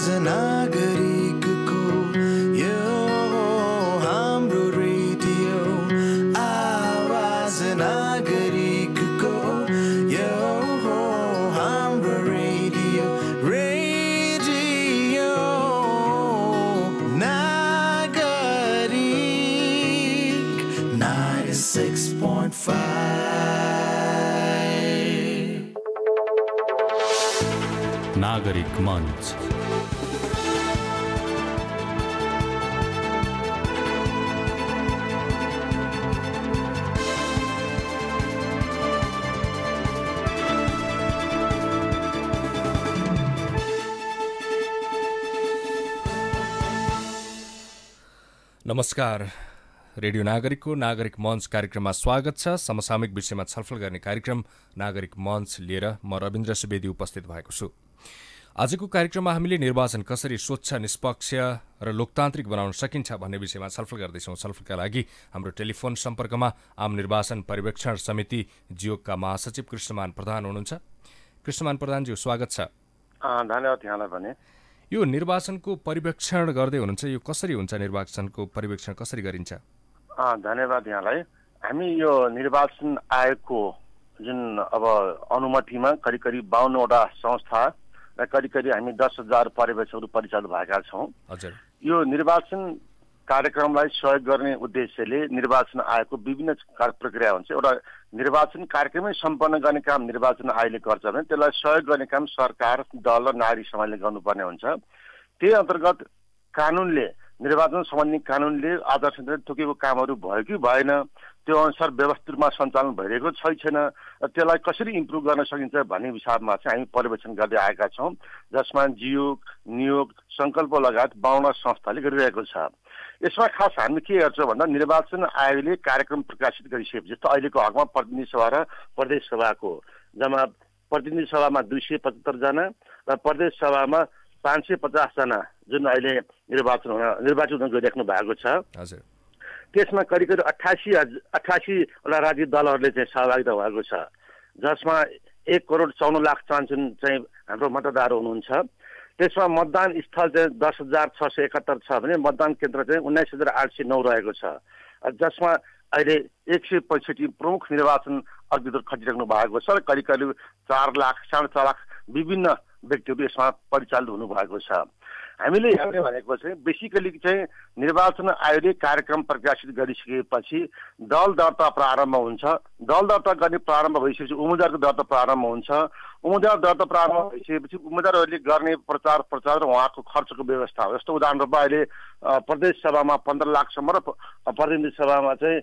नागरिकको यो हाम्रो रेडियो आवाज नागरिकको यो हाम्रो रेडियो नागरिक 96.5 नागरिक मंच। नमस्कार, रेडियो नागरिकको नागरिक मञ्च कार्यक्रममा स्वागत छ। समसामयिक विषयमा छलफल गर्ने कार्यक्रम नागरिक मञ्च लिएर म रविन्द्र सुवेदी उपस्थित भएको छु। आजको कार्यक्रममा हामीले निर्वाचन कसरी स्वच्छ, निष्पक्ष र लोकतान्त्रिक बनाउन सकिन्छ भन्ने विषयमा छलफल गर्दैछौँ। छलफलका लागि हाम्रो टेलिफोन सम्पर्कमा आम निर्वाचन पर्यवेक्षण समिति जियोकका महासचिव कृष्णमान प्रधान हुनुहुन्छ। कृष्णमान प्रधानज्यू, स्वागत छ। धन्यवाद यहाँलाई पनि। यो निर्वाचनको पर्यवेक्षण गर्दै हुनुहुन्छ, यो कसरी हुन्छ? निर्वाचनको पर्यवेक्षण कसरी गरिन्छ? धन्यवाद यहाँलाई। हामी यो निर्वाचन आयोगको जुन अब अनुमतिमा करिब करिब 52वटा संस्था र करिब हामी 10,000 पर्यवेक्षकहरू परिचालित भएका छौँ। हजुर, यो निर्वाचन कार्यक्रमलाई सहयोग गर्ने उद्देश्यले निर्वाचन आयोगको विभिन्न प्रक्रिया हुन्छ। एउटा निर्वाचन कार्यक्रमै सम्पन्न गर्ने काम निर्वाचन आयोगले गर्छ भने त्यसलाई सहयोग गर्ने काम सरकार, दल र नागरिक समाजले गर्नुपर्ने हुन्छ। त्यही अन्तर्गत कानुनले, निर्वाचन सम्बन्धी कानुनले आधार संहिताले तोकेको कामहरू भयो कि भएन, त्यो अनुसार व्यवस्थित रूपमा सञ्चालन भइरहेको छ छैन, त्यसलाई कसरी इम्प्रुभ गर्न सकिन्छ भन्ने हिसाबमा चाहिँ हामी पर्यवेक्षण गर्दै आएका छौँ, जसमा जियोक, नियोग, सङ्कल्प लगायत 52 संस्थाले गरिरहेको छ। यसमा खास हामी के गर्छौँ भन्दा निर्वाचन आयोगले कार्यक्रम प्रकाशित गरिसकेपछि, जस्तो अहिलेको हकमा प्रतिनिधि सभा र प्रदेश सभाको जम्मा प्रतिनिधि सभामा 275 जना र प्रदेश सभामा 550 जना जुन अहिले निर्वाचित हुन गइराख्नु भएको छ। हजुर, त्यसमा करिब करिब 88वटा राजनीतिक दलहरूले चाहिँ सहभागिता भएको छ, जसमा 1,54,00,000 चाहिँ हाम्रो मतदार हुनुहुन्छ। त्यसमा मतदान स्थल चाहिँ 10,671 छ भने मतदान केन्द्र चाहिँ 19,809 रहेको छ, जसमा अहिले 165 प्रमुख निर्वाचन अधिकृतहरू खटिराख्नु भएको छ र करिब करिब 4 लाख, 4.5 लाख विभिन्न व्यक्तिहरू यसमा परिचालित हुनुभएको छ। हामीले हेर्ने भनेको चाहिँ बेसिकली चाहिँ निर्वाचन आयोगले कार्यक्रम प्रकाशित गरिसकेपछि दल दर्ता प्रारम्भ हुन्छ। दल दर्ता गर्ने प्रारम्भ भइसकेपछि उम्मेदवारको दर्ता प्रारम्भ हुन्छ। उम्मेदवार दर्ता प्रारम्भ भइसकेपछि उम्मेदवारहरूले गर्ने प्रचार र उहाँको खर्चको व्यवस्था हो। जस्तो उदाहरण रूपमा अहिले प्रदेश सभामा 15 लाखसम्म र प्रतिनिधि सभामा चाहिँ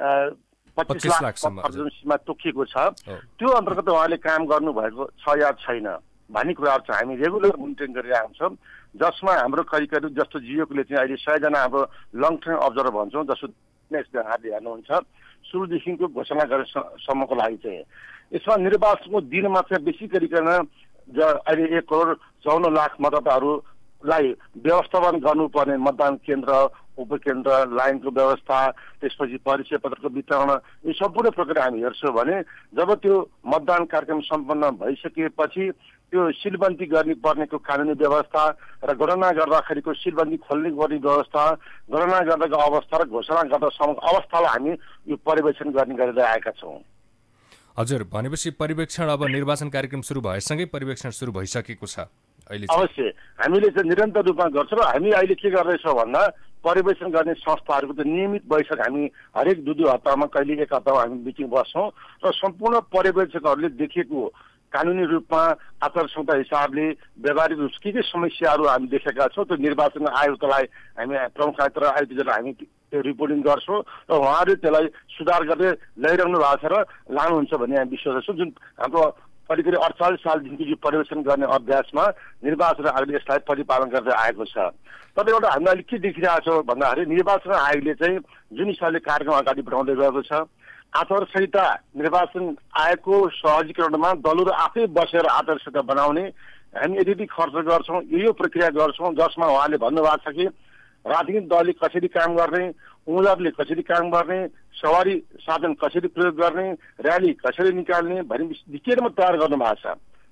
25 लाखसम्म तोकिएको छ। त्यो अन्तर्गत उहाँले काम गर्नुभएको छ या छैन भन्ने कुराहरू चाहिँ हामी रेगुलर मोनिटरिङ गरिरहेका छौँ, जसमा हाम्रो करिब करिब जस्तो जियोकले चाहिँ अहिले 100 जना हाम्रो लङ टर्म अब्जर्भर भन्छौँ, जस्तो यहाँले हेर्नुहुन्छ सुरुदेखिको घोषणा गरेसम्मको लागि चाहिँ यसमा निर्वाचनको दिनमा चाहिँ बेसी गरिकन अहिले 1,54,00,000 मतदाताहरूलाई व्यवस्थापन गर्नुपर्ने मतदान केन्द्र, उपकेन्द्र, लाइनको व्यवस्था, त्यसपछि परिचय पत्रको वितरण, यो सम्पूर्ण प्रक्रिया हामी हेर्छौँ भने जब त्यो मतदान कार्यक्रम सम्पन्न भइसकेपछि त्यो सिलबन्दी गर्नुपर्नेको कानुनी व्यवस्था र गणना गर्दाखेरिको सिलबन्दी खोल्ने गर्ने व्यवस्था, गणना गर्दाको अवस्था र घोषणा गर्दासम्मको अवस्थालाई हामी यो पर्यवेक्षण गर्ने गरेर आएका छौँ। हजुर, भनेपछि पर्यवेक्षण अब निर्वाचन कार्यक्रम सुरु भएसँगै पर्यवेक्षण सुरु भइसकेको छ अहिले? अवश्य हामीले चाहिँ निरन्तर रूपमा गर्छौँ र हामी अहिले के गर्दैछौँ भन्दा पर्यवेक्षण गर्ने संस्थाहरूको चाहिँ नियमित बैठक हामी हरेक 2 हप्तामा, कहिले 1 हप्तामा हामी मिटिङ बस्छौँ र सम्पूर्ण पर्यवेक्षकहरूले देखेको कानुनी रूपमा आचार संहिता हिसाबले व्यावहारिक रूप के समस्याहरू हामी देखेका छौँ त्यो निर्वाचन आयुक्तलाई हामी प्रमुख आयुक्त र आयुक्तलाई हामी त्यो रिपोर्टिङ गर्छौँ र उहाँहरूले त्यसलाई सुधार गर्दै ल्याइरहनु भएको छ र लानुहुन्छ भन्ने हामी विश्वास छौँ। जुन हाम्रो करिब करिब 48 सालदेखि यो पर्यवेक्षण गर्ने अभ्यासमा निर्वाचन आयोगले यसलाई परिपालन गर्दै आएको छ। तर एउटा हामीले अहिले के देखिरहेको छ भन्दाखेरि निर्वाचन आयोगले चाहिँ जुन हिसाबले कार्यक्रम अगाडि बढाउँदै गएको छ, आचार संहिता निर्वाचन आयोगको सहजीकरणमा दलहरू आफै बसेर आचार संहिता बनाउने हामी यदि खर्च गर्छौँ, यो प्रक्रिया गर्छौँ, जसमा उहाँले भन्नुभएको छ कि राजनीतिक दलले कसरी काम गर्ने, उम्मेदवारले कसरी काम गर्ने, सवारी साधन कसरी प्रयोग गर्ने, र्याली कसरी निकाल्ने भन्ने विषयमा तयार गर्नु भएको छ।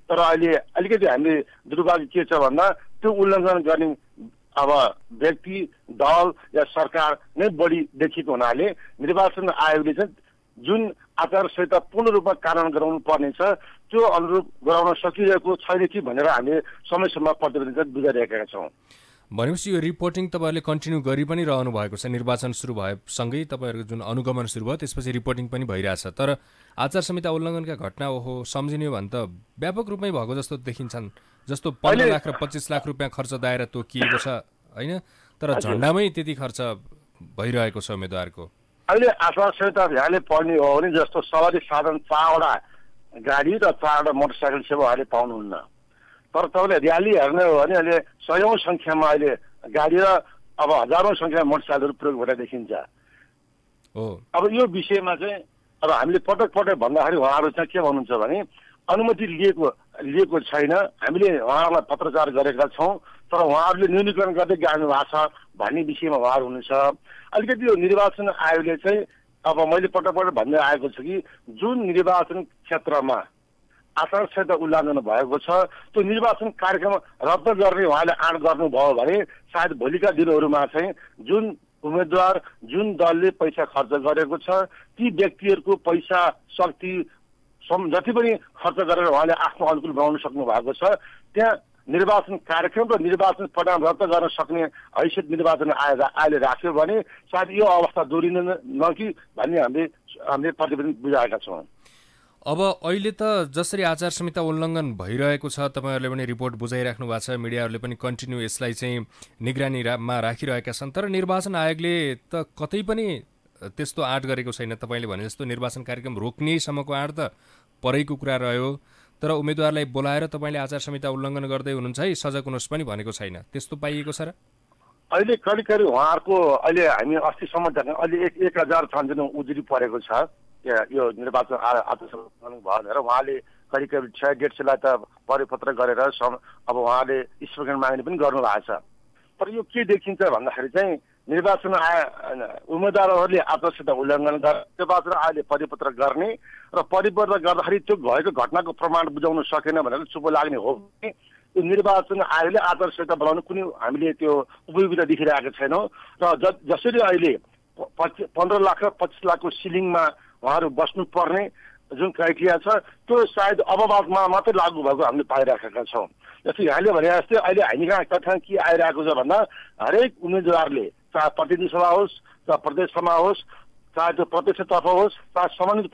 तर अहिले अलिकति हामीले दुर्भाग्य के छ भन्दा त्यो उल्लङ्घन गर्ने अब व्यक्ति दल या सरकार नै बढी देखिएको हुनाले निर्वाचन आयोगले चाहिँ जुन आचार संहिता पूर्ण रूपमा कार्यान्वयन गराउनु पर्नेछ त्यो अनुरूप गराउन सकिरहेको छैन कि भनेर हामीले समयसम्म प्रतिवेदन बुझाइरहेका छौँ। भनेपछि यो रिपोर्टिङ तपाईँहरूले कन्टिन्यू गरि पनि रहनु भएको छ। निर्वाचन सुरु भएसँगै तपाईँहरूको जुन अनुगमन सुरु भयो त्यसपछि रिपोर्टिङ पनि भइरहेछ। तर आचार संहिता उल्लङ्घनका घटना सम्झिने हो भने त व्यापक रूपमै भएको जस्तो देखिन्छन्। जस्तो 15 लाख र 25 लाख रुपियाँ खर्च दायरा तोकिएको छ होइन, तर झन्डामै त्यति खर्च भइरहेको छ उम्मेदवारको। अहिले आचार संहिता ध्यानले पर्ने हो भने जस्तो सवारी साधन 4वटा गाडी र 4वटा मोटरसाइकल सेवा अहिले पाउनुहुन्न। तर तपाईँले र्याली हेर्ने हो भने अहिले 100औं सङ्ख्यामा अहिले गाडी र अब हजारौं सङ्ख्यामा मोटरसाइकलहरू प्रयोग भएर देखिन्छ। अब यो विषयमा चाहिँ अब हामीले पटक पटक भन्दाखेरि उहाँहरू चाहिँ के भन्नुहुन्छ भने अनुमति लिएको छैन, हामीले उहाँहरूलाई पत्रचार गरेका छौँ तर उहाँहरूले न्यूनीकरण गर्दै जानु भएको छ भन्ने विषयमा उहाँहरू हुनुहुन्छ। अलिकति यो निर्वाचन आयोगले चाहिँ अब मैले पटक पटक भन्दै आएको छु कि जुन निर्वाचन क्षेत्रमा आचार संहिता उल्लङ्घन भएको छ त्यो निर्वाचन कार्यक्रम रद्द गर्ने उहाँले आँट गर्नुभयो भने सायद भोलिका दिनहरूमा चाहिँ जुन उम्मेदवार जुन दलले पैसा खर्च गरेको छ ती व्यक्तिहरूको पैसा शक्ति जति पनि खर्च गरेर उहाँले आफ्नो अनुकूल बनाउन सक्नु भएको छ त्यहाँ निर्वाचन कार्यक्रम र निर्वाचन परिणाम रद्द गर्न सक्ने हैसियत निर्वाचन आयोगले राख्यो भने सायद यो अवस्था दोहोरिँदैन कि भन्ने हामीले प्रतिवेदन बुझाएका छौँ। अब अहिले त जसरी आचार संहिता उल्लङ्घन भइरहेको छ तपाईँहरूले पनि रिपोर्ट बुझाइराख्नु भएको छ, मिडियाहरूले पनि कन्टिन्यू यसलाई चाहिँ निगरानीमा राखिरहेका छन्, तर निर्वाचन आयोगले त कतै पनि त्यस्तो आँट गरेको छैन। तपाईँले भने जस्तो निर्वाचन कार्यक्रम रोक्नेसम्मको आँट त परेको कुरा रह्यो, तर उम्मेदवारलाई बोलाएर तपाईँले आचार संहिता उल्लङ्घन गर्दै हुनुहुन्छ है सजग हुनुहोस् पनि भनेको छैन, त्यस्तो पाइएको छ र? अहिले करिब करिब उहाँहरूको अहिले हामी अस्तिसम्म अहिले 1000 छन् उजुरी परेको छ यो निर्वाचन आचार संहिता भयो भनेर उहाँले करिब करिब 150-150लाई त परिपत्र गरेर अब उहाँले स्पष्टीकरण माग्ने पनि गर्नु भएको छ। तर यो के देखिन्छ भन्दाखेरि चाहिँ निर्वाचन उम्मेदवारहरूले आचार संहिता उल्लङ्घन गरेर निर्वाचन आयोगले परिपत्र गर्ने र परिपत्र गर्दाखेरि त्यो भएको घटनाको प्रमाण बुझाउन सकेन भनेर चुप लाग्ने हो भने यो निर्वाचन आयोगले आचार संहिता बनाउनु कुनै हामीले त्यो उपयोगिता देखिरहेका छैनौँ। र जसरी अहिले 15 लाख र 25 लाखको सिलिङमा उहाँहरू बस्नुपर्ने जुन क्राइटेरिया छ त्यो सायद अबवादमा मात्रै लागू भएको हामीले पाइराखेका छौँ। जस्तै यहाँले भने जस्तै अहिले हामी कहाँ तथ्याङ्क के आइरहेको छ भन्दा हरेक उम्मेदवारले चाहे प्रतिनिधि सभा होस् चाहे प्रदेश सभा होस् चाहे त्यो प्रत्यक्षतर्फ होस् चाहे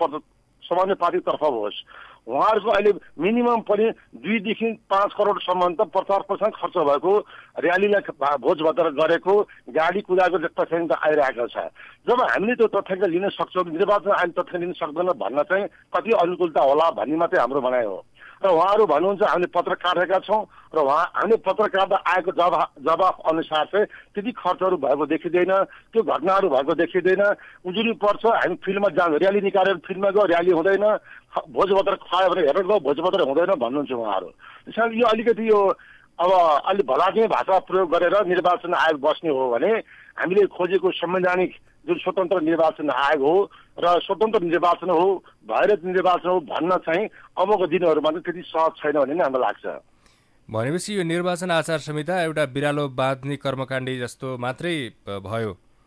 सामान्य पार्टीतर्फ होस् उहाँहरूको अहिले मिनिमम पनि 2 देखि 5 करोडसम्म त प्रचार प्रसार खर्च भएको र्यालीलाई भोज भतेर गरेको गाडी कुदाएको तथ्याङ्क त आइरहेको छ। जब हामीले त्यो तथ्याङ्क लिन सक्छौँ निर्वाचन आयोग तथ्याङ्क लिन सक्दैन भन्न चाहिँ कति अनुकूलता होला भन्ने मात्रै हाम्रो भनाइ हो। र उहाँहरू भन्नुहुन्छ हामीले पत्र काटेका छौँ र हामीले पत्र काट्दा आएको जवाफ अनुसार चाहिँ त्यति खर्चहरू भएको देखिँदैन, त्यो घटनाहरू भएको देखिँदैन। उजुरी पर्छ हामी फिल्डमा जानु र्याली निकालेर फिल्डमा गयो र्याली हुँदैन, भोज भतेर खुवायो भने हेरेर गयो भोज भतेर हुँदैन भन्नुहुन्छ उहाँहरू। त्यसैले यो अलिकति यो अब अलि भलाक्ने भाषा प्रयोग गरेर निर्वाचन आयोग बस्ने हो भने हामीले खोजेको संवैधानिक जुन स्वतन्त्र निर्वाचन आयोग हो र स्वतन्त्र निर्वाचन हो भएर निर्वाचन हो भन्न चाहिँ अबको दिनहरूमा चाहिँ त्यति सहज छैन भन्ने नै हामीलाई लाग्छ। भनेपछि यो निर्वाचन आचार संहिता एउटा बिरालो बाँध्ने कर्मकाण्डी जस्तो मात्रै भयो।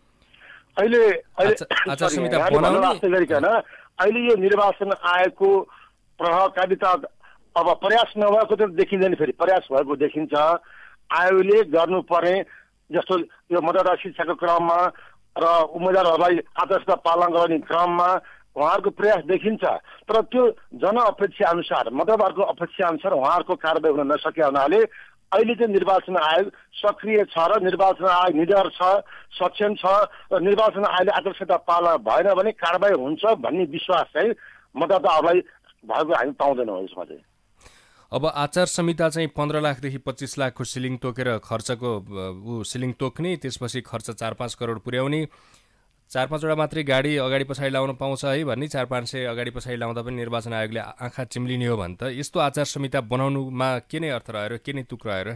अहिले आचार संहिता बनाउन अहिले यो निर्वाचन आयोगको प्रभावकारिता अब प्रयास नभएको त देखिँदैन, फेरि प्रयास भएको देखिन्छ। आयोगले गर्नुपर्ने जस्तो यो मतदाता शिक्षाको क्रममा र उम्मेदवारहरूलाई आचार संहिता पालन गर्ने क्रममा उहाँहरूको प्रयास देखिन्छ, तर त्यो जनअपेक्षा अनुसार मतदाताहरूको अपेक्षा अनुसार उहाँहरूको कारबाही हुन नसके हुनाले अहिले चाहिँ निर्वाचन आयोग सक्रिय छ र निर्वाचन आयोग निडर छ, सक्षम छ र निर्वाचन आयोगले आचार संहिता पालन भएन भने कारबाही हुन्छ भन्ने विश्वास चाहिँ मतदाताहरूलाई भएको हामी पाउँदैनौँ यसमा चाहिँ। अब आचार संहिता चाहिँ 15 लाखदेखि 25 लाखको सिलिङ तोकेर खर्चको सिलिङ तोक्ने, त्यसपछि खर्च 4-5 करोड पुर्याउने, 4-5 वटा मात्रै गाडी अगाडि पछाडि लाउन पाउँछ है भन्ने 400-500 अगाडि पछाडि लाउँदा पनि निर्वाचन आयोगले आँखा चिम्लिने हो भने त यस्तो आचार संहिता बनाउनुमा के नै अर्थ रहेर के नै तुक रहेर?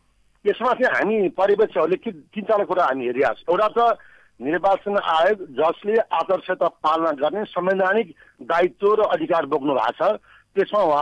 यसमा चाहिँ हामी पर्यवेक्षकहरूले 3-4 कुरा हामी हेरिरहेको छौँ। एउटा त निर्वाचन आयोग जसले आचार संहिता पालना गर्ने संवैधानिक दायित्व र अधिकार बोक्नु भएको छ त्यसमा उहाँहरू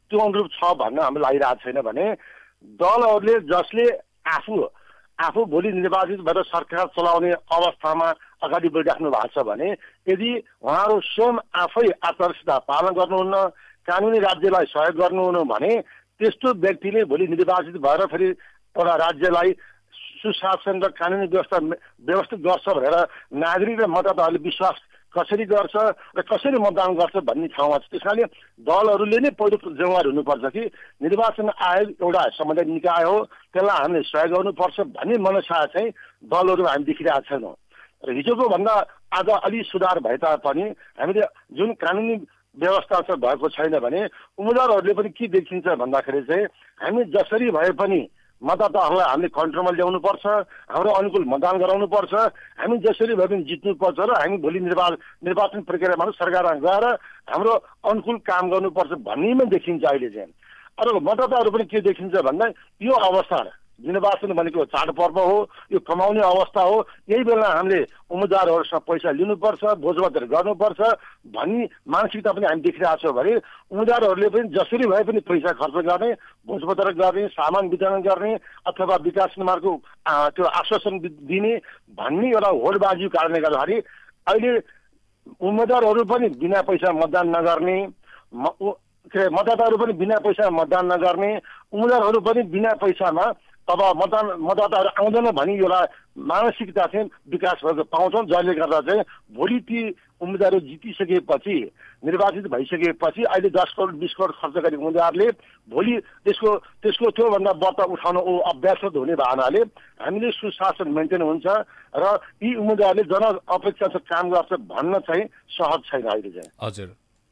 त्यो अनुरूप छ भन्न हाम्रो लागिरहेको छैन भने दलहरूले जसले आफू भोलि निर्वाचित भएर सरकार चलाउने अवस्थामा अगाडि बढिराख्नु भएको छ भने यदि उहाँहरू स्वयं आफै आचार संहिता पालन गर्नुहुन्न कानुनी राज्यलाई सहयोग गर्नुहुन्न भने त्यस्तो व्यक्तिले भोलि निर्वाचित भएर फेरि एउटा राज्यलाई सुशासन र कानुनी व्यवस्थित गर्छ भनेर नागरिक र मतदाताहरूले विश्वास कसरी गर्छ र कसरी मतदान गर्छ भन्ने ठाउँमा छ। त्यसकारणले दलहरूले नै पहिलो जिम्मेवारी हुनुपर्छ कि निर्वाचन आयोग एउटा संवैधानिक निकाय हो, त्यसलाई हामीले सहयोग गर्नुपर्छ भन्ने मनसा चाहिँ दलहरू हामी देखिरहेका छैनौँ। र हिजोको भन्दा आज अलि सुधार भए तापनि हामीले जुन कानुनी व्यवस्था चाहिँ भएको छैन भने उम्मेदवारहरूले पनि के देखिन्छ भन्दाखेरि चाहिँ हामी जसरी भए पनि मतदाताहरूलाई हामीले कन्ट्रोलमा ल्याउनुपर्छ, हाम्रो अनुकूल मतदान गराउनुपर्छ, हामी जसरी भए पनि जित्नुपर्छ र हामी भोलि निर्वाचन प्रक्रियामा सरकारमा गएर हाम्रो अनुकूल काम गर्नुपर्छ भन्नेमा देखिन्छ अहिले चाहिँ। अरू मतदाताहरू पनि के देखिन्छ भन्दा यो अवस्था निर्वाचन भनेको चाडपर्व हो, यो कमाउने अवस्था हो, यही बेला हामीले उम्मेदवारहरूसँग पैसा लिनुपर्छ, भोजभतेर गर्नुपर्छ भन्ने मानसिकता पनि हामी देखिरहेको छौँ भने उम्मेदवारहरूले पनि जसरी भए पनि पैसा खर्च गर्ने, भोजभतेर गर्ने, सामान वितरण गर्ने अथवा विकास निर्माणको त्यो आश्वासन दिने भन्ने एउटा होडबाजीको कारणले गर्दाखेरि अहिले उम्मेदवारहरू पनि बिना पैसा मतदान नगर्ने, मतदाताहरू पनि बिना पैसा मतदान नगर्ने, उम्मेदवारहरू पनि बिना पैसामा अब मतदाताहरू आउँदैन भनी एउटा मानसिकता चाहिँ विकास भएको पाउँछौँ, जसले गर्दा चाहिँ भोलि ती उम्मेदवारहरू जितिसकेपछि निर्वाचित भइसकेपछि अहिले 10 करोड 20 करोड खर्च गर्ने उम्मेदवारले भोलि त्यसको त्योभन्दा बढ्ता उठाउन अभ्यास हुने भावनाले हामीले सुशासन मेन्टेन हुन्छ र यी उम्मेदवारले जनअपेक्षा काम गर्छ भन्न चाहिँ सहज छैन अहिले चाहिँ। हजुर,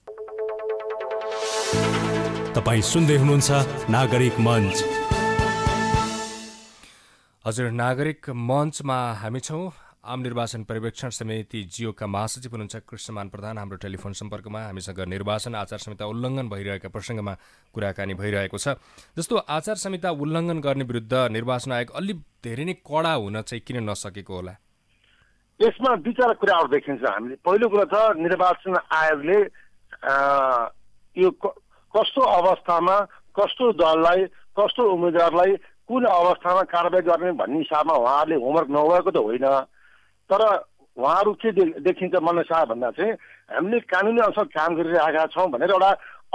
तपाईं सुन्दै हुनुहुन्छ नागरिक मञ्च। हजुर, नागरिक मञ्चमा हामी छौँ। आम निर्वाचन पर्यवेक्षण समिति जियोका महासचिव हुनुहुन्छ कृष्णमान प्रधान हाम्रो टेलिफोन सम्पर्कमा। हामीसँग निर्वाचन आचार संहिता उल्लङ्घन भइरहेका प्रसङ्गमा कुराकानी भइरहेको छ। जस्तो आचार संहिता उल्लङ्घन गर्ने विरुद्ध निर्वाचन आयोग अलि धेरै नै कडा हुन चाहिँ किन नसकेको होला? यसमा दुई चार कुराहरू देखिन्छ हामीले। पहिलो कुरा त निर्वाचन आयोगले यो कस्तो अवस्थामा कस्तो दललाई कस्तो उम्मेदवारलाई कुन अवस्थामा कारबाही गर्ने भन्ने हिसाबमा उहाँहरूले होमवर्क नभएको त होइन, तर उहाँहरू के देखिन्छ मनसा भन्दा चाहिँ हामीले कानुनी अनुसार काम गरिरहेका छौँ भनेर एउटा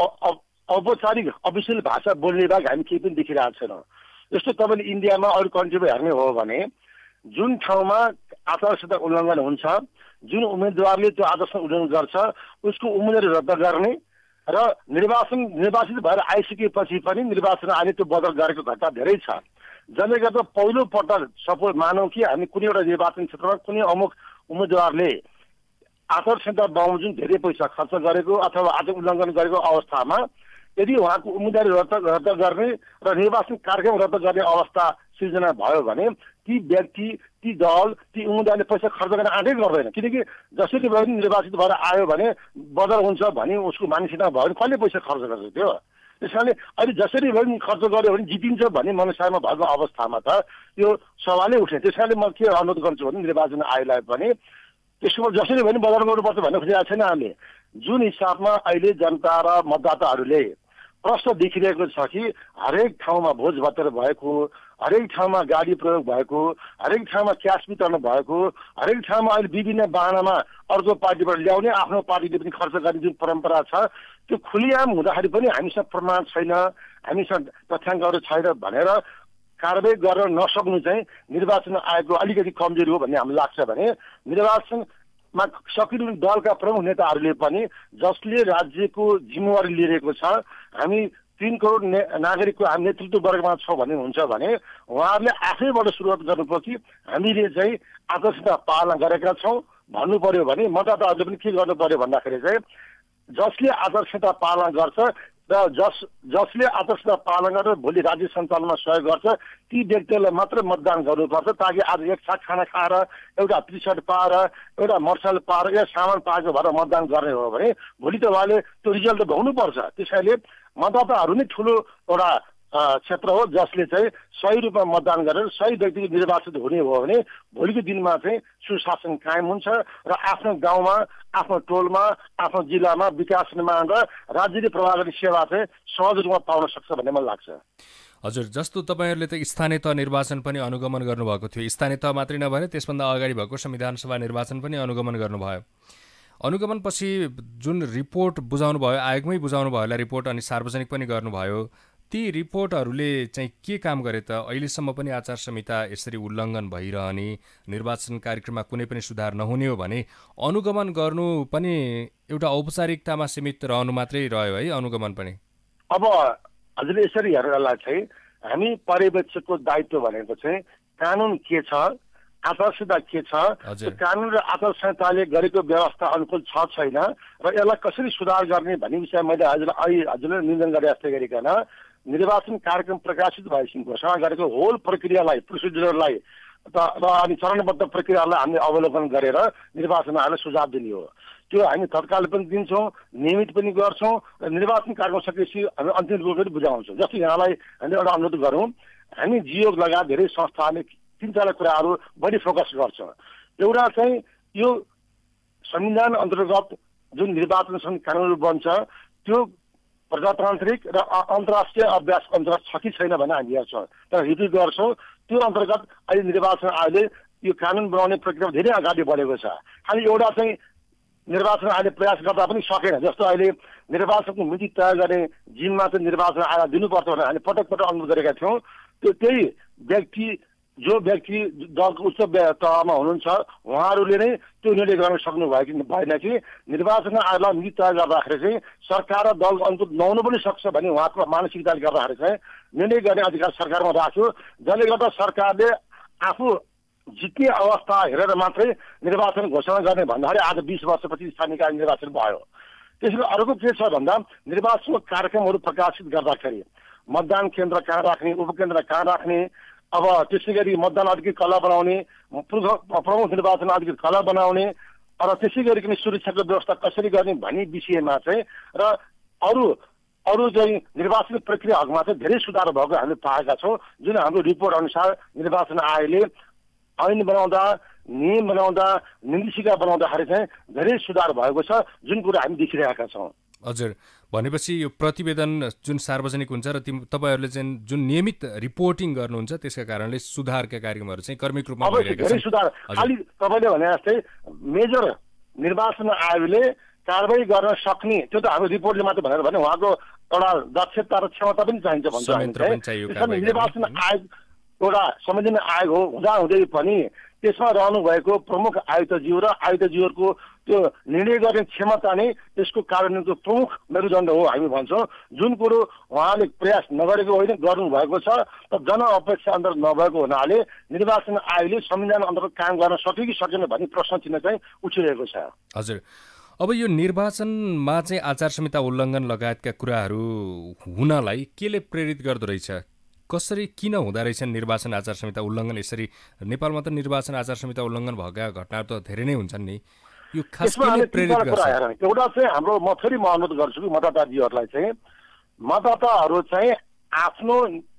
औपचारिक अफिसियल भाषा बोल्ने बाहेक हामी केही पनि देखिरहेको छैनौँ। जस्तो तपाईँले इन्डियामा अरू कन्ट्रीमा हेर्ने हो भने जुन ठाउँमा आचार संहिता उल्लङ्घन हुन्छ, जुन उम्मेदवारले त्यो आचार संहिता उल्लङ्घन गर्छ उसको उम्मेदवारी रद्द गर्ने र निर्वाचित भएर आइसकेपछि पनि निर्वाचन आयोगले त्यो बदल गरेको घटना धेरै छ। जसले गर्दा पहिलो पटक सपोज मानौँ कि हामी कुनै एउटा निर्वाचन क्षेत्रमा कुनै अमुक उम्मेदवारले आचार संहिता बमोजिम धेरै पैसा खर्च गरेको अथवा आचार उल्लङ्घन गरेको अवस्थामा यदि उहाँको उम्मेदवारी रद्द गर्ने र निर्वाचन कार्यक्रम रद्द गर्ने अवस्था सिर्जना भयो भने ती व्यक्ति ती दल ती उम्मेदवारले पैसा खर्च गर्न आँटै गर्दैन। किनकि जसरी भए पनि निर्वाचित भएर आयो भने बदल हुन्छ भने उसको मानसिकता भयो भने कहिले पैसा खर्च गर्छ त्यो। त्यस कारणले अहिले जसरी भए पनि खर्च गर्यो भने जितिन्छ भन्ने मनसायमा भएको अवस्थामा त यो सवालै उठ्ने। त्यस कारणले म के अनुरोध गर्छु भने निर्वाचन आयोगलाई पनि त्यसको जसरी भए पनि बदल गर्नुपर्छ भन्ने खोजिरहेको छैन हामीले। जुन हिसाबमा अहिले जनता र मतदाताहरूले प्रश्न देखिरहेको छ कि हरेक ठाउँमा भोज भतेर भएको, हरेक ठाउँमा गाडी प्रयोग भएको, हरेक ठाउँमा क्यास वितरण भएको, हरेक ठाउँमा अहिले विभिन्न बाहनामा अर्को पार्टीबाट ल्याउने आफ्नो पार्टीले पनि खर्च गर्ने जुन परम्परा छ त्यो खुलिआम हुँदाखेरि पनि हामीसँग प्रमाण छैन, हामीसँग तथ्याङ्कहरू छैन भनेर कारबाही गर्न नसक्नु चाहिँ निर्वाचन आयोगको अलिकति कमजोरी हो भन्ने हामीलाई लाग्छ। भने निर्वाचनमा सक्रिय दलका प्रमुख नेताहरूले पनि जसले राज्यको जिम्मेवारी लिएको छ, हामी 3 करोड नागरिकको हामी नेतृत्व वर्गमा छौँ भन्ने हुन्छ भने उहाँहरूले आफैबाट सुरुवात गर्नुपर्छ कि हामीले चाहिँ आचार संहिता पालना गरेका छौँ भन्नु पर्यो भने मतदाताहरूले पनि के गर्नु पर्यो भन्दाखेरि चाहिँ जसले आचार संहिता पालना गर्छ र जसले आचार संहिता पालना गरेर भोलि राज्य सञ्चालनमा सहयोग गर्छ ती व्यक्तिहरूलाई मात्र मतदान गर्नुपर्छ, ताकि आज एक साथ खाना खाएर एउटा टी-सर्ट पाएर एउटा मोटरसाइकल पाएर या सामान पाएको भएर मतदान गर्ने हो भने भोलि त उहाँले त्यो रिजल्ट त भोग्नुपर्छ। त्यसैले मतदाताहरू नै ठुलो एउटा क्षेत्र हो जसले चाहिँ सही रूपमा मतदान गरेर सही व्यक्ति निर्वाचित हुने हो भने भोलिको दिनमा चाहिँ सुशासन कायम हुन्छ र आफ्नो गाउँमा आफ्नो टोलमा आफ्नो जिल्लामा विकास निर्माण र राज्यले प्रवाह गर्ने सेवा चाहिँ सहज रूपमा पाउन सक्छ भन्ने मलाई लाग्छ। हजुर, जस्तो तपाईँहरूले त स्थानीय तह निर्वाचन पनि अनुगमन गर्नुभएको थियो, स्थानीय तह मात्रै नभएर त्यसभन्दा अगाडि भएको संविधान सभा निर्वाचन पनि अनुगमन गर्नुभयो। अनुगमनपछि जुन रिपोर्ट बुझाउनु भयो, आयोगमै बुझाउनु भयो होला रिपोर्ट, अनि सार्वजनिक पनि गर्नुभयो, ती रिपोर्टहरूले चाहिँ के काम गरे त? अहिलेसम्म पनि आचार संहिता यसरी उल्लङ्घन भइरहने, निर्वाचन कार्यक्रममा कुनै पनि सुधार नहुने हो भने अनुगमन गर्नु पनि एउटा औपचारिकतामा सीमित रहनु मात्रै रह्यो है अनुगमन पनि। अब हजुरले यसरी हेर्नलाई चाहिँ हामी पर्यवेक्षकको दायित्व भनेको चाहिँ कानुन के छ, आचार संहिता के छ, कानुन र आचार संहिताले गरेको व्यवस्था अनुकूल छ छैन र यसलाई कसरी सुधार गर्ने भन्ने विषय मैले हजुरले निवेदन गरे जस्तै गरिकन निर्वाचन कार्यक्रम प्रकाशित भएपछि घोषणा गरेको होल प्रक्रियालाई, प्रोसिड्युरलाई र अनि चरणबद्ध प्रक्रियालाई हामीले अवलोकन गरेर निर्वाचन आयोगलाई सुझाव दिने हो। त्यो हामी तत्काल पनि दिन्छौँ, नियमित पनि गर्छौँ र निर्वाचन कार्यक्रम सकेपछि हामी अन्तिम रूपमा पनि बुझाउँछौँ। जस्तै यहाँलाई हामीले एउटा अनुरोध गरौँ, हामी जियोक लगायत धेरै संस्थाले 3-4 कुराहरू बढी फोकस गर्छ। एउटा चाहिँ यो संविधान अन्तर्गत जुन निर्वाचन कानुनहरू बन्छ त्यो प्रजातान्त्रिक र अन्तर्राष्ट्रिय अभ्यास अन्तर्गत छ कि छैन भने हामी हेर्छौँ, तर रिभ्यू गर्छौँ। त्यो अन्तर्गत अहिले निर्वाचन आयोगले यो कानुन बनाउने प्रक्रिया धेरै अगाडि बढेको छ। खालि एउटा चाहिँ निर्वाचन आयोगले प्रयास गर्दा पनि सकेन। जस्तो अहिले निर्वाचनको मिति तय गर्ने जिम्मा चाहिँ निर्वाचन आयोग दिनुपर्छ भनेर हामीले पटक पटक अनुरोध गरेका थियौँ। त्यही व्यक्ति जो व्यक्ति दलको उच्च तहमा हुनुहुन्छ उहाँहरूले नै त्यो निर्णय गर्न सक्नु भयो कि भएन कि निर्वाचन आयोगलाई मिति तय गर्दाखेरि चाहिँ सरकार र दल अनुकूल नहुनु पनि सक्छ भन्ने उहाँको मानसिकताले गर्दाखेरि चाहिँ निर्णय गर्ने अधिकार सरकारमा राख्यो, जसले गर्दा सरकारले आफू जित्ने अवस्था हेरेर मात्रै निर्वाचन घोषणा गर्ने भन्दाखेरि आज 20 वर्षपछि स्थानीय निकाय निर्वाचन भयो। त्यसैले अर्को के छ भन्दा निर्वाचनको कार्यक्रमहरू प्रकाशित गर्दाखेरि मतदान केन्द्र कहाँ राख्ने, उपकेन्द्र कहाँ राख्ने, अब त्यसै गरी मतदान अधिकृत कला बनाउने, प्रमुख निर्वाचन अधिकृत कला बनाउने र त्यसै गरिकन सुरक्षाको व्यवस्था कसरी गर्ने भन्ने विषयमा चाहिँ र अरू चाहिँ निर्वाचन प्रक्रियाहरूमा चाहिँ धेरै सुधार भएको हामीले पाएका छौँ। जुन हाम्रो रिपोर्ट अनुसार निर्वाचन आयोगले ऐन बनाउँदा, नियम बनाउँदा, निर्देशिका बनाउँदाखेरि चाहिँ धेरै सुधार भएको छ, जुन कुरा हामी देखिरहेका छौँ। हजुर, भनेपछि यो प्रतिवेदन जुन सार्वजनिक हुन्छ र तपाईँहरूले चाहिँ जुन नियमित रिपोर्टिङ गर्नुहुन्छ त्यसका कारणले सुधारका कार्यक्रमहरू चाहिँ कर्मिक रूपमा भइरहेका छन्। धेरै सुधार खालि तपाईँले भने जस्तै मेजर निर्वाचन आयोगले कारबाही गर्न सक्ने त्यो त हाम्रो रिपोर्टले मात्र भनेर भने उहाँको एउटा दक्षता र क्षमता पनि चाहिन्छ भन्छ। निर्वाचन आयोग एउटा संवैधानिक आयोग हो हुँदाहुँदै पनि त्यसमा रहनुभएको प्रमुख आयुक्तज्यू र आयुक्तज्यूहरूको त्यो निर्णय गर्ने क्षमता नै त्यसको कार्यान्वयनको प्रमुख मेरुदण्ड हो हामी भन्छौँ। जुन कुरो उहाँले प्रयास नगरेको होइन, गर्नुभएको छ, तर जनअपेक्षा अन्तर्गत नभएको हुनाले निर्वाचन आयोगले संविधान अन्तर्गत काम गर्न सक्यो कि सकेन भन्ने प्रश्न चिन्ह चाहिँ उठिरहेको छ। हजुर, अब यो निर्वाचनमा चाहिँ आचार संहिता उल्लङ्घन लगायतका कुराहरू हुनलाई केले प्रेरित गर्दो रहेछ? कसरी किन हुँदो रहेछन् निर्वाचन आचार संहिता उल्लङ्घन? यसरी नेपालमा त निर्वाचन आचार संहिता उल्लङ्घन भएका घटनाहरू त धेरै नै हुन्छन् नि, यो खास केले प्रेरित गर्छ? एउटा चाहिँ हाम्रो म अनुरोध गर्छु कि मतदाताजीहरूलाई चाहिँ मतदाताहरू चाहिँ आफ्नो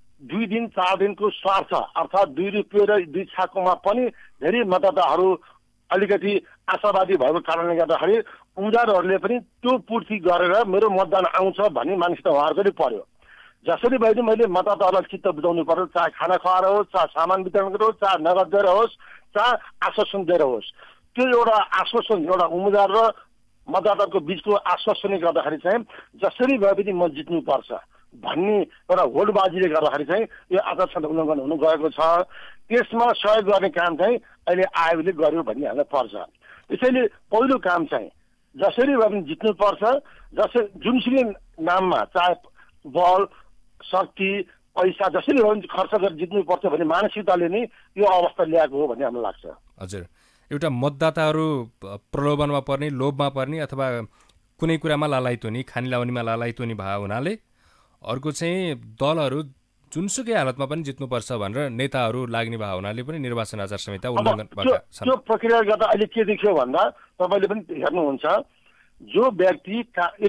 2 दिन 4 दिनको स्वार्थ अर्थात् 2 रुपियाँ र 2 छाकोमा पनि धेरै मतदाताहरू अलिकति आशावादी भएको कारणले गर्दाखेरि उम्मेदवारहरूले पनि त्यो पूर्ति गरेर मेरो मतदान आउँछ भन्ने मानसिकता उहाँहरूको पनि पर्यो। जसरी भए पनि मैले मतदाताहरूलाई चित्त बुझाउनु पर्यो, चाहे खाना खुवाएर होस्, चाहे सामान वितरण गरेर होस्, चाहे नगद दिएर होस्, चाहे आश्वासन दिएर होस्। त्यो एउटा आश्वासन एउटा उम्मेदवार र मतदाताको बिचको आश्वासनले गर्दाखेरि चाहिँ जसरी भए पनि म जित्नुपर्छ भन्ने एउटा होडबाजीले गर्दाखेरि चाहिँ यो आचार संहिता उल्लङ्घन हुनु गएको छ। त्यसमा सहयोग गर्ने काम चाहिँ अहिले आयोगले गर्यो भन्ने हामीलाई पर्छ। त्यसैले पहिलो काम चाहिँ जसरी भए पनि जित्नुपर्छ, जुनसुकै नाममा चाहे बल शक्ति पैसा जसरी भए पनि खर्च गरेर जित्नुपर्छ भन्ने मानसिकताले नै यो अवस्था ल्याएको हो भन्ने हामीलाई लाग्छ। हजुर, एउटा मतदाताहरू प्रलोभनमा पर्ने, लोभमा पर्ने अथवा कुनै कुरामा लालाइतोनी, खानी लाउनीमा लालाइतोनी भए हुनाले अर्को चाहिँ दलहरू जुनसुकै हालतमा पनि जित्नुपर्छ भनेर नेताहरू लाग्ने भए हुनाले पनि निर्वाचन आचार संहिता उल्लङ्घन भएका छन्। त्यो प्रक्रिया गर्दा अहिले के देखियो भन्दा तपाईँले पनि हेर्नुहुन्छ, जो व्यक्ति यो त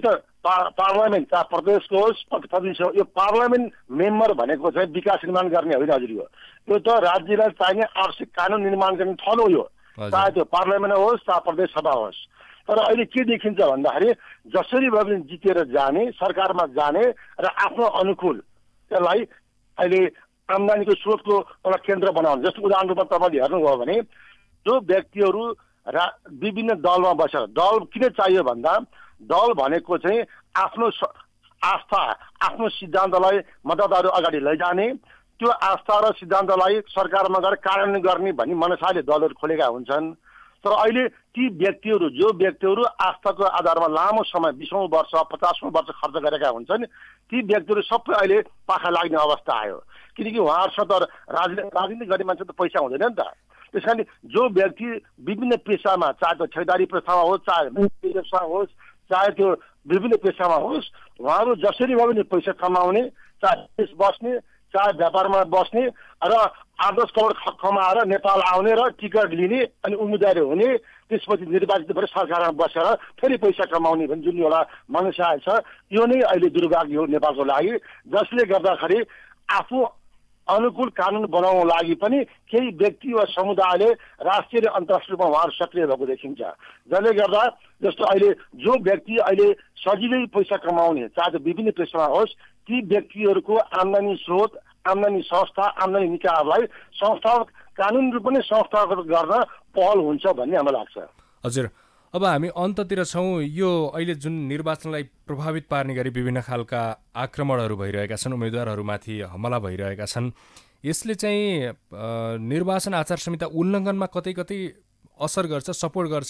पार्लियामेन्ट चाहे प्रदेशको होस् प्रदेश यो पार्लियामेन्ट मेम्बर भनेको चाहिँ विकास निर्माण गर्ने होइन हजुर यो त राज्यलाई चाहिने आवश्यक कानुन निर्माण गर्ने थलो यो चाहे त्यो पार्लियामेन्ट होस् चाहे प्रदेश सभा होस् तर अहिले के देखिन्छ भन्दाखेरि जसरी भए पनि जितेर जाने सरकारमा जाने र आफ्नो अनुकूल त्यसलाई अहिले आम्दानीको स्रोतको एउटा केन्द्र बनाउने जस्तो उदाहरण रूपमा तपाईँले हेर्नुभयो भने जो व्यक्तिहरू विभिन्न दलमा बसेर दल किन चाहियो भन्दा दल भनेको चाहिँ आफ्नो आस्था आफ्नो सिद्धान्तलाई मतदाताहरू अगाडि लैजाने त्यो आस्था र सिद्धान्तलाई सरकारमा गएर कार्यान्वयन गर्ने भन्ने मनसाले दलहरू खोलेका हुन्छन् तर अहिले ती व्यक्तिहरू जो व्यक्तिहरू आस्थाको आधारमा लामो समय 20औं वर्ष 50औं वर्ष खर्च गरेका हुन्छन् ती व्यक्तिहरू सबै अहिले पाखा लाग्ने अवस्था आयो किनकि उहाँहरूसँग त राजनीति गर्ने मान्छे त पैसा हुँदैन नि त त्यसकारण जो व्यक्ति विभिन्न पेसामा चाहे त्यो ठेकेदारी पेसामा होस् चाहे व्यवसाय होस् चाहे त्यो विभिन्न पेसामा होस् उहाँहरू जसरी भए पनि पैसा कमाउने चाहे बस्ने चाहे व्यापारमा बस्ने र 8-10 करोड कमाएर नेपाल आउने र टिकट लिने अनि उम्मेदवारी हुने त्यसपछि निर्वाचित भएर सरकारमा बसेर फेरि पैसा कमाउने भन्ने जुन एउटा मनसाय छ यो नै अहिले दुर्भाग्य हो नेपालको लागि जसले गर्दाखेरि आफू अनुकूल कानुन बनाउनको लागि पनि केही व्यक्ति वा समुदायले राष्ट्रिय र अन्तर्राष्ट्रिय रूपमा उहाँहरू सक्रिय भएको देखिन्छ जसले गर्दा जस्तो अहिले जो व्यक्ति अहिले सजिलै पैसा कमाउने चाहे त्यो विभिन्न पेसामा होस् ती व्यक्तिहरूको आम्दानी स्रोत आम्दानी संस्था आम्दानी निकायहरूलाई संस्था कानुन रूपमा नै संस्थागत गर्न पहल हुन्छ भन्ने हामीलाई लाग्छ हजुर अब हामी अन्ततिर छौँ यो अहिले जुन निर्वाचनलाई प्रभावित पार्ने गरी विभिन्न खालका आक्रमणहरू भइरहेका छन् उम्मेदवारहरूमाथि हमला भइरहेका छन् यसले चाहिँ निर्वाचन आचार संहिता उल्लङ्घनमा कतै कतै असर गर्छ सपोर्ट गर्छ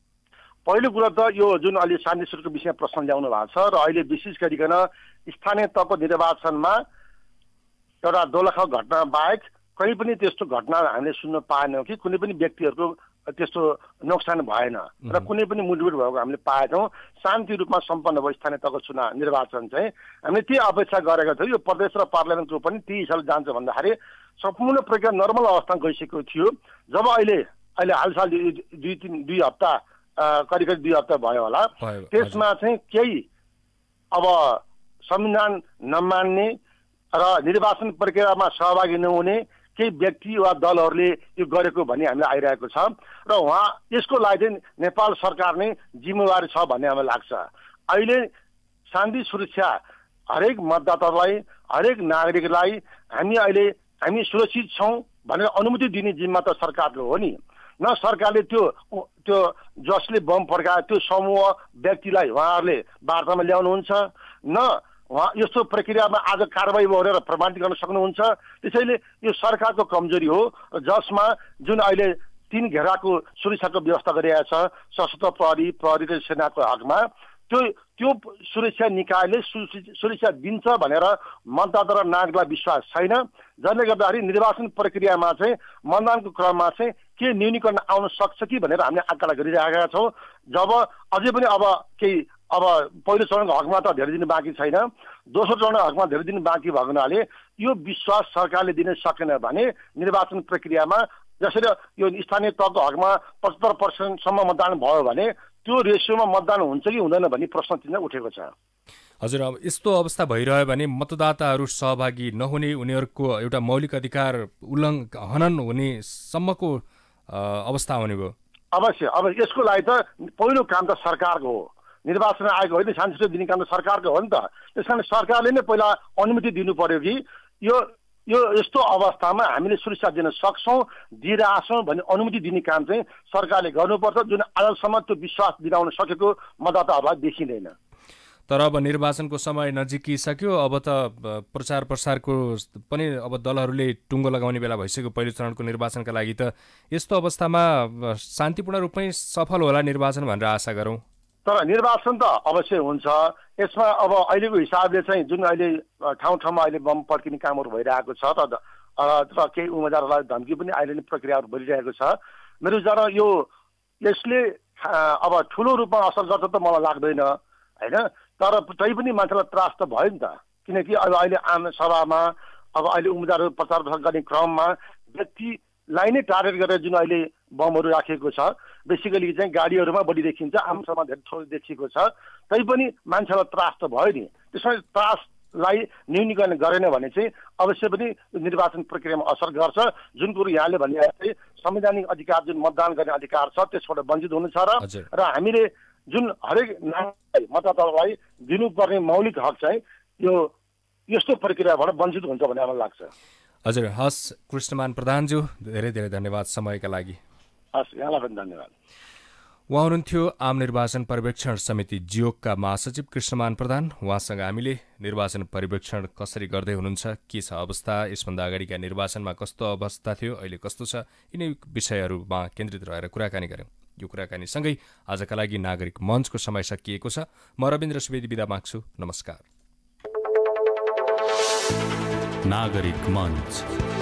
पहिलो कुरा त यो जुन अहिले शान्ति सुरक्षाको विषयमा प्रश्न ल्याउनु भएको छ र अहिले विशेष गरिकन स्थानीय तहको निर्वाचनमा एउटा दोलखा घटना बाहेक कहीँ पनि त्यस्तो घटना हामीले सुन्न पाएनौँ कि कुनै पनि व्यक्तिहरूको त्यस्तो नोक्सान भएन र कुनै पनि मुठभेड भएको हामीले पाएनौँ शान्ति रूपमा सम्पन्न भयो स्थानीय तहको चुनाव निर्वाचन चाहिँ हामीले त्यही अपेक्षा गरेका थियौँ यो प्रदेश र पार्लियामेन्टको पनि त्यही हिसाबले जान्छ भन्दाखेरि सम्पूर्ण प्रक्रिया नर्मल अवस्थामा गइसकेको थियो जब अहिले हालसाल 2 हप्ता करिब 2 हप्ता भयो होला त्यसमा चाहिँ केही अब संविधान नमान्ने र निर्वाचन प्रक्रियामा सहभागी नहुने केही व्यक्ति वा दलहरूले यो गरेको भन्ने हामीलाई आइरहेको छ र यसको लागि चाहिँ नेपाल सरकार नै जिम्मेवारी छ भन्ने हामीलाई लाग्छ अहिले शान्ति सुरक्षा हरेक मतदातालाई हरेक नागरिकलाई हामी सुरक्षित छौँ भनेर अनुमति दिने जिम्मा त सरकारको हो नि न सरकारले त्यो जसले बम फर्कायो त्यो समूह व्यक्तिलाई उहाँहरूले वार्तामा ल्याउनुहुन्छ न यस्तो प्रक्रियामा आज कारबाही गरेर प्रमाणित गर्न सक्नुहुन्छ त्यसैले यो सरकारको कमजोरी हो जसमा जुन अहिले 3 घेराको सुरक्षाको व्यवस्था गरिरहेको छ सशस्त्र प्रहरी र सेनाको हकमा त्यो सुरक्षा निकायले सुरक्षा दिन्छ भनेर मतदाता र नागरिकलाई विश्वास छैन जसले गर्दाखेरि निर्वाचन प्रक्रियामा चाहिँ मतदानको क्रममा चाहिँ के न्यूनीकरण आउन सक्छ कि भनेर हामीले आकलन गरिरहेका छौँ जब अझै पनि अब पहिलो चरणको हकमा त धेरै दिन बाँकी छैन दोस्रो चरणको हकमा धेरै दिन बाँकी भएको हुनाले यो विश्वास सरकारले दिन सकेन भने निर्वाचन प्रक्रियामा जसरी यो स्थानीय तहको हकमा 75% सम्म मतदान भयो भने त्यो रेसियोमा मतदान हुन्छ कि हुँदैन भन्ने प्रश्न चिन्ह उठेको छ हजुर अब यस्तो अवस्था भइरह्यो भने मतदाताहरू सहभागी नहुने उनीहरूको एउटा मौलिक अधिकार हनन हुने सम्मको अवस्था आउने भयो अवश्य अब यसको लागि त पहिलो काम त सरकारको हो निर्वाचन आयोग होइन शान्ति दिने काम त सरकारको हो नि त त्यसकारण सरकारले नै पहिला अनुमति दिनु पर्यो कि यो यस्तो अवस्थामा हामीले सुरक्षा दिन सक्छौँ दिइरहेछौँ भन्ने अनुमति दिने काम चाहिँ सरकारले गर्नुपर्छ जुन आजसम्म त्यो विश्वास दिलाउन सकेको मतदाताहरूलाई देखिँदैन तर अब निर्वाचनको समय नजिकिसक्यो अब त प्रचार प्रसारको पनि अब दलहरूले टुङ्गो लगाउने बेला भइसक्यो पहिलो चरणको निर्वाचनका लागि त यस्तो अवस्थामा शान्तिपूर्ण रूपमै सफल होला निर्वाचन भनेर आशा गरौँ तर निर्वाचन त अवश्य हुन्छ यसमा अब अहिलेको हिसाबले चाहिँ जुन अहिले ठाउँ ठाउँमा अहिले बम पड्किने कामहरू भइरहेको छ त केही उम्मेदवारहरूलाई धम्की पनि अहिले नै प्रक्रियाहरू भइरहेको छ मेरो विचारमा यसले अब ठुलो रूपमा असर गर्छ त मलाई लाग्दैन होइन तर तै पनि मान्छेलाई त्रास त भयो नि त किनकि अहिले आम सभामा अब अहिले उम्मेदवारहरू प्रचार प्रसार गर्ने क्रममा व्यक्ति लाई नै टार्गेट गरेर जुन अहिले बमहरू राखेको छ, बेसिकली चाहिँ गाडीहरूमा बढी देखिन्छ, आमसभा धेरै थोरै देखिएको छ। तैपनि मान्छेलाई त्रास त भयो नि। त्यसमा त्रासलाई न्यूनीकरण गरेन भने चाहिँ अवश्य पनि निर्वाचन प्रक्रियामा असर गर्छ। जुन कुरो यहाँले भने जस्तै संवैधानिक अधिकार जुन मतदान गर्ने अधिकार छ त्यसबाट वञ्चित हुनु छ र हामीले जुन हरेक मतदातालाई दिनुपर्ने मौलिक हक चाहिँ यो यस्तो प्रक्रियाबाट वञ्चित हुन्छ भन्ने मलाई लाग्छ। हजुर, हस् कृष्णमान प्रधानज्यू, धेरै धेरै धन्यवाद समयका लागि। हस्, यहाँलाई पनि धन्यवाद। उहाँ हुनुहुन्थ्यो आम निर्वाचन पर्यवेक्षण समिति जियोकका महासचिव कृष्णमान प्रधान। उहाँसँग हामीले निर्वाचन पर्यवेक्षण कसरी गर्दै हुनुहुन्छ, के छ अवस्था, यसभन्दा अगाडिका निर्वाचनमा कस्तो अवस्था थियो, अहिले कस्तो छ, यिनै विषयहरूमा केन्द्रित रहेर कुराकानी गऱ्यौँ। यो कुराकानीसँगै आजका लागि नागरिक मञ्चको समय सकिएको छ। म रविन्द्र सुवेदी बिदा माग्छु। नमस्कार। नागरिक मञ्च।